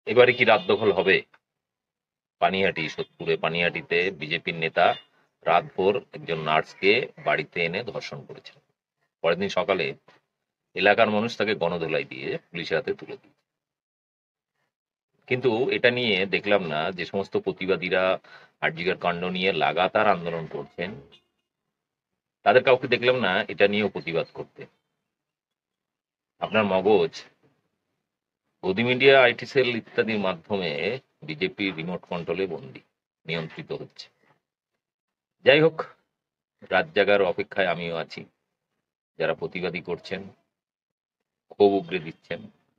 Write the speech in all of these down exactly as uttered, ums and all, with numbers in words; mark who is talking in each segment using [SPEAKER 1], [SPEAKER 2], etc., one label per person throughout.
[SPEAKER 1] এবারে কি রাত দখল হবে? পানিহাটি, সোদপুরে পানিহাটিতে বিজেপির নেতা রাতভর একজন নার্সকে বাড়িতে এনে ধর্ষণ করেছেন। পরের দিন সকালে এলাকার মানুষ তাকে গণধোলাই দিয়ে পুলিশের হাতে তুলে দিয়েছে। কিন্তু এটা নিয়ে দেখলাম না যে সমস্ত প্রতিবাদীরা আরজিকর কাণ্ড নিয়ে লাগাতার আন্দোলন করছেন, তাদের কাউকে দেখলাম না এটা নিয়েও প্রতিবাদ করতে। আপনার মগজ গদি মিডিয়া, আইটি সেল ইত্যাদির মাধ্যমে বিজেপি রিমোট কন্ট্রোলে বন্দী, নিয়ন্ত্রিত হচ্ছে। যাই হোক, রাত জাগার অপেক্ষায় আমিও আছি। যারা প্রতিবাদী করছেন, ক্ষোভ উগরে দিচ্ছেন,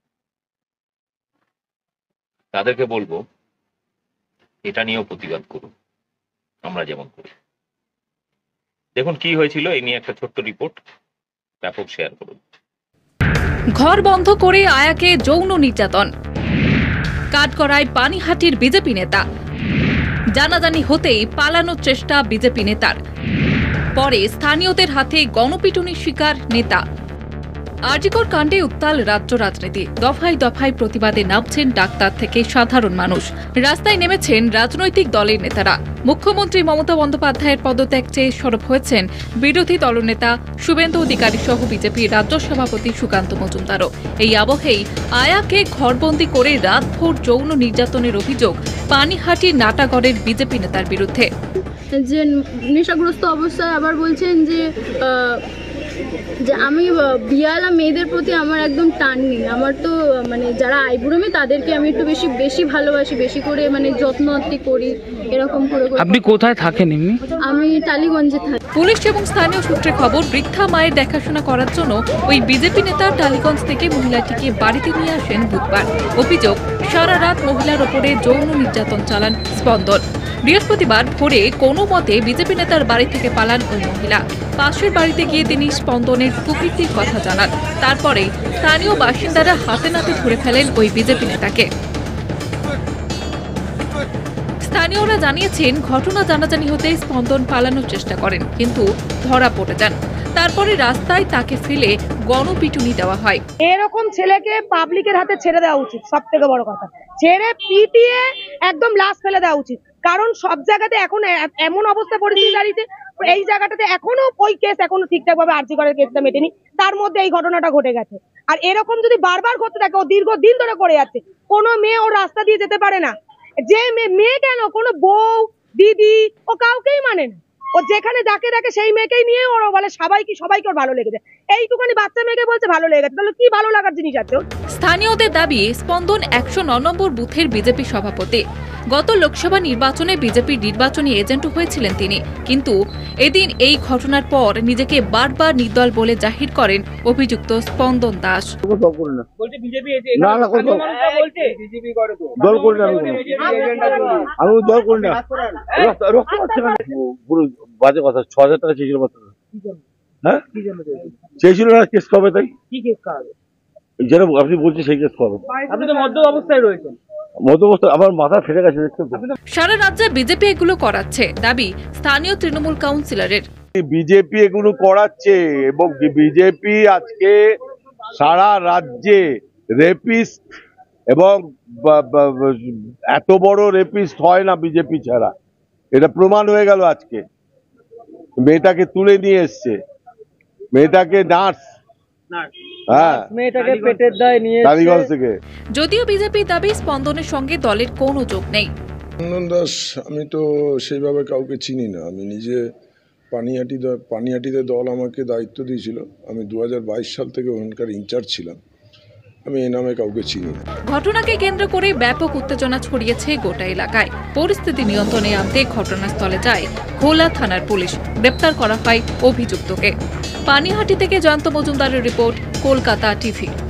[SPEAKER 1] তাদেরকে বলবো এটা নিয়েও প্রতিবাদ করুন, আমরা যেমন করি। দেখুন কি হয়েছিল, এই নিয়ে একটা ছোট্ট রিপোর্ট, ব্যাপক শেয়ার করুন।
[SPEAKER 2] ঘর বন্ধ করে আয়াকে যৌন নির্যাতন, কাঠগড়ায় পানিহাটির বিজেপি নেতা। জানাজানি হতেই পালানোর চেষ্টা বিজেপি নেতার, পরে স্থানীয়দের হাতে গণপিটুনির শিকার নেতা। আরজিকর কাণ্ডে উত্তাল রাজ্য রাজনীতি, দফায় দফায় প্রতিবাদে নামছেন ডাক্তার থেকে সাধারণ মানুষ। রাস্তায় নেমেছেন রাজনৈতিক দলের নেতারা। মুখ্যমন্ত্রী মমতা বন্দ্যোপাধ্যায়ের পদত্যাগ চেয়ে সরব হয়েছেন বিরোধী দলনেতা শুভেন্দু অধিকারী সহ বিজেপির রাজ্য সভাপতি সুকান্ত মজুমদারও। এই আবহেই আয়াকে ঘরবন্দি করে রাতভর যৌন নির্যাতনের অভিযোগ পানিহাটির নাটাগড়ের বিজেপি নেতার বিরুদ্ধে।
[SPEAKER 3] যে নেশাগ্রস্ত অবস্থায় আবার বলছেন যে যে আমি বিয়ালা মেয়েদের প্রতি আমার একদম টান নেই, আমার তো মানে যারা আইবুড়ো মেয়ে তাদেরকে আমি একটু বেশি বেশি ভালোবাসি, বেশি করে মানে যত্ন আত্তি করি, এরকম করে।
[SPEAKER 4] আপনি কোথায় থাকেন এমনি?
[SPEAKER 3] আমি টালিগঞ্জে থাকি।
[SPEAKER 2] পুলিশ এবং স্থানীয় সূত্রে খবর, বৃদ্ধা মায়ের দেখাশোনা করার জন্য ওই বিজেপি নেতা টালিগঞ্জ থেকে মহিলাটিকে বাড়িতে নিয়ে আসেন বুধবার। অভিযোগ, সারা রাত মহিলার ওপরে যৌন নির্যাতন চালান স্পন্দন। বৃহস্পতিবার ভোরে কোনো মতে বিজেপি নেতার বাড়ি থেকে পালান ওই মহিলা। পাশের বাড়িতে গিয়ে তিনি স্পন্দনের কুকীর্তির কথা জানান। তারপরে স্থানীয় বাসিন্দারা হাতে নাতে ধরে ফেলেন ওই বিজেপি নেতাকে। স্থানীয়রা জানিয়েছেন, ঘটনা জানাজানি হতে স্পন্দন পালানোর চেষ্টা করেন, কিন্তু ধরা পড়ে যান। তারপরে রাস্তায় তাকে ফেলে গণপিটুনি দেওয়া হয়।
[SPEAKER 5] এরকম ছেলেকে পাবলিকের হাতে ছেড়ে দেওয়া উচিত, সব থেকে বড় কথা। ছেড়ে পিটিয়ে একদম লাশ ফেলে দেওয়া উচিত, কারণ সব জায়গাতে এখন এমন অবস্থা পরিস্থিতি দাঁড়িয়েছে, এই জায়গাটাতে এখনো ওই কেস এখনো ঠিকঠাক ভাবে আরজিকরের কেসটা মেটেনি, তার মধ্যে এই ঘটনাটা ঘটে গেছে। আর এরকম যদি বারবার ঘটতে থাকে, ও দীর্ঘদিন ধরে করে যাচ্ছে, কোনো মেয়ে ও রাস্তা দিয়ে যেতে পারে না। যে মেয়ে কেন, কোনো বউ দিদি ও কাউকেই মানে না, ও যেখানে ডাকে ডাকে সেই মেয়েকেই নিয়ে ওরা বলে সবাইকে সবাইকে ওর ভালো লেগেছে। এইটুখানি বাচ্চা মেয়েকে বলছে ভালো লেগেছে, তাহলে কি ভালো লাগার জিনিস আছে?
[SPEAKER 2] স্থানীয়দের দাবি, স্পন্দন একশো ন নম্বর বুথের বিজেপি সভাপতি। গত লোকসভা নির্বাচনে বিজেপির নির্বাচনী এজেন্ট হয়েছিলেন তিনি, কিন্তু এদিন এই ঘটনার পর নিজেকে বারবার নির্দল বলে জাহির করেন অভিযুক্ত স্পন্দন দাস।
[SPEAKER 6] বাজে কথা, ছ হাজার টাকা চেয়েছিল মাত্র। হ্যাঁ চেয়েছিল না, কেস কবে? তাই কি কেস কবে? যেটা আপনি বলছেন সেই কেস কবে? আপনি তো মধ্য অবস্থায় রয়েছেন। মধ্য অবস্থা আমার মাথা ফেটে গেছে।
[SPEAKER 2] সারা রাজ্যে বিজেপি এগুলো করাচ্ছে, দাবি স্থানীয় তৃণমূল কাউন্সিলরের।
[SPEAKER 6] বিজেপি এগুলো করাচ্ছে এবং বিজেপি আজকে সারা রাজ্যে রেপিস্ট এবং এত বড় রেপিস্ট হয় না বিজেপি ছাড়া, এটা প্রমাণ হয়ে গেল আজকে। মেয়েটাকে তুলে নিয়ে এসছে, মেয়েটাকে নার্স, হ্যাঁ মেয়েটাকে পেটের দায় নিয়ে টালিগঞ্জ থেকে।
[SPEAKER 2] যদিও বিজেপির দাবি স্পন্দনের সঙ্গে দলের কোনো যোগ নেই।
[SPEAKER 7] স্পন্দন দাস আমি তো সেইভাবে কাউকে চিনি না। আমি নিজে পানিহাটি পানিহাটিতে দল আমাকে দায়িত্ব দিয়েছিল, আমি দু হাজার বাইশ সাল থেকে ওখানকার ইনচার্জ ছিলাম। আমি এই নামে কাউকে চিনি না।
[SPEAKER 2] ঘটনাকে কেন্দ্র করে ব্যাপক উত্তেজনা ছড়িয়েছে গোটা এলাকায়। পরিস্থিতি নিয়ন্ত্রণে আনতে ঘটনাস্থলে যায় ভোলা থানার পুলিশ। গ্রেপ্তার করা হয় অভিযুক্তকে। পানিহাটি থেকে জয়ন্ত মজুমদারের রিপোর্ট, কলকাতা টিভি।